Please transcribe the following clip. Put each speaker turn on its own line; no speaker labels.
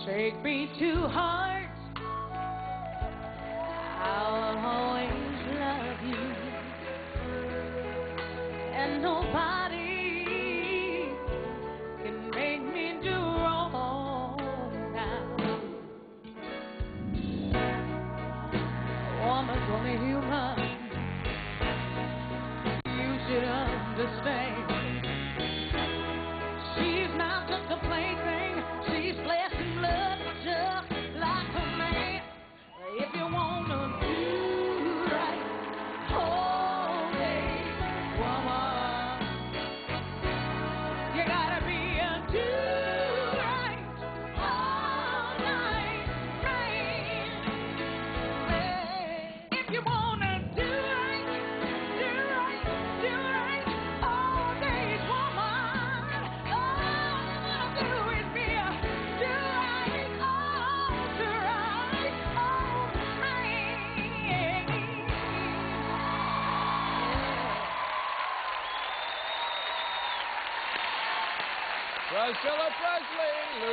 Take me to heart. I'll always love you, and nobody can make me do wrong now. A woman's only human. You should understand. She's not just a plaything. She's flesh and blood, just like a man. If you wanna do right all day, woman, you gotta be a do right all night man. If you wanna do right all day, woman, all you wanna do is be a do right all man.
Priscilla Presley Louis.